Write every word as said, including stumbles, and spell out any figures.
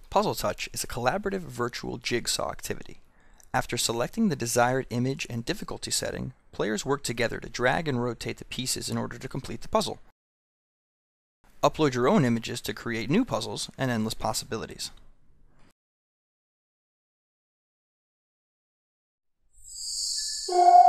Puzzle Touch is a collaborative virtual jigsaw activity. After selecting the desired image and difficulty setting, players work together to drag and rotate the pieces in order to complete the puzzle. Upload your own images to create new puzzles and endless possibilities. Yeah.